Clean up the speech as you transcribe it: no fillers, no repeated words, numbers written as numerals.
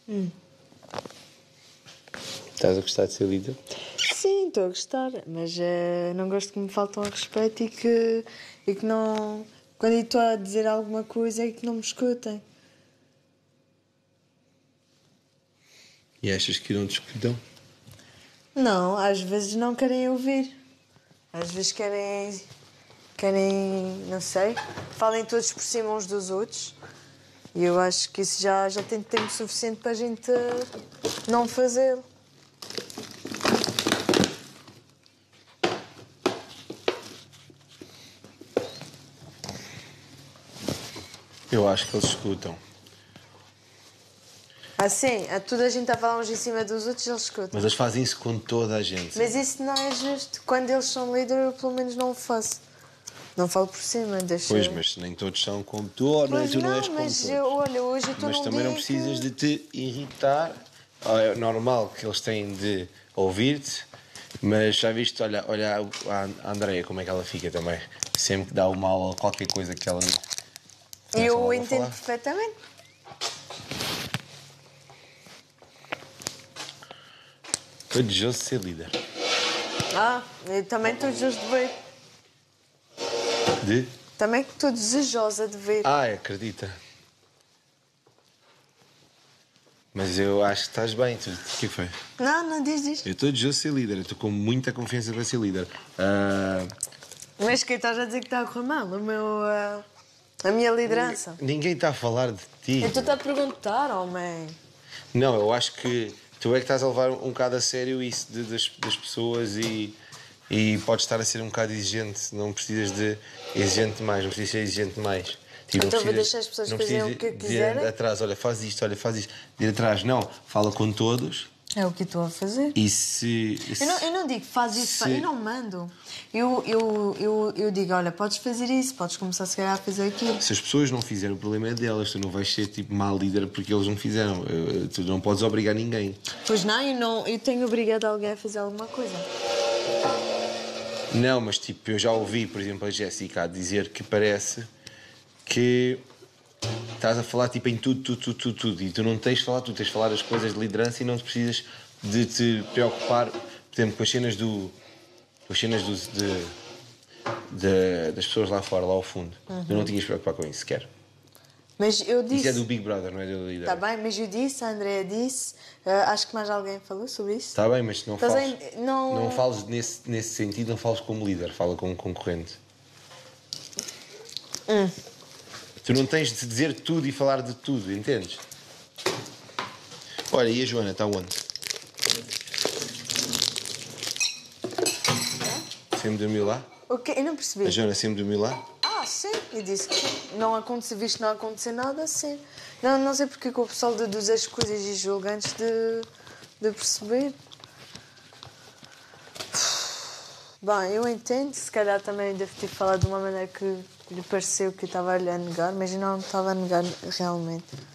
Estás a gostar de ser líder? Sim, estou a gostar, mas não gosto que me faltam ao respeito e que não... Quando eu estou a dizer alguma coisa é que não me escutem. E achas que não te escutam? Não, às vezes não querem ouvir. Às vezes querem, não sei, falem todos por cima uns dos outros. E eu acho que isso já tem tempo suficiente para a gente não fazê-lo. Eu acho que eles escutam. Assim, toda a gente a falar uns em cima dos outros, eles escutam. Mas eles fazem isso com toda a gente. Mas isso não é justo. Quando eles são líder, eu pelo menos não o faço. Não falo por cima, deixa... Pois, mas nem todos são como tu, ou nem Pois tu não és como mas todos. olha, hoje eu estou Mas num também dia não precisas de te irritar. É normal que eles têm de ouvir-te, mas já viste, olha a Andreia como é que ela fica também. Sempre que dá o mal ou qualquer coisa que ela... Eu entendo perfeitamente. Estou desejoso de ser líder. Eu também estou desejosa de ver. De? Também estou desejosa de ver. Acredita. Mas eu acho que estás bem. O que foi? Não, diz. Eu estou desejoso de ser líder. Eu estou com muita confiança para ser líder. Mas quem estás a dizer que está a correr mal? A minha liderança. Ninguém está a falar de ti. Eu estou-te a perguntar, homem. Não, eu acho que tu é que estás a levar um bocado a sério isso das pessoas e podes estar a ser um bocado exigente. Não precisas de exigente demais, não precisas ser exigente demais. Tipo, Então vou deixar as pessoas fazerem o que quiserem? De atrás, olha, faz isto. De atrás, não. Fala com todos. É o que estou a fazer. E se... Eu não digo faz isso, eu não mando. Eu digo, olha, podes fazer isso, podes começar se calhar a fazer aquilo. Se as pessoas não fizerem, o problema é delas. Tu não vais ser tipo má líder porque eles não fizeram. Tu não podes obrigar ninguém. Pois não, eu tenho obrigado alguém a fazer alguma coisa. Não, mas tipo, eu já ouvi, por exemplo, a Jéssica a dizer que parece que estás a falar tipo em tudo. E tu não tens de falar, tu tens de falar as coisas de liderança e não precisas de te preocupar, por exemplo, com as cenas das pessoas lá fora, lá ao fundo. Tu não tinhas de preocupar com isso sequer. Mas eu disse... Isso é do Big Brother, não é do líder. Está bem, mas eu disse, a Andrea disse, acho que mais alguém falou sobre isso. Está bem, mas não fales nesse sentido, não fales como líder, fala como concorrente. Tu não tens de dizer tudo e falar de tudo, entendes? Olha, e a Joana, está onde? Sempre dormiu lá? O quê? Eu não percebi. A Joana sempre dormiu lá? Sim. E disse que não aconteceu, visto não acontecer nada, sim. Não sei porque que o pessoal deduz as coisas e julga antes de perceber. Bem, eu entendo. Se calhar também devo ter falado de uma maneira que lhe pareceu que eu estava a negar, mas eu não estava a negar realmente.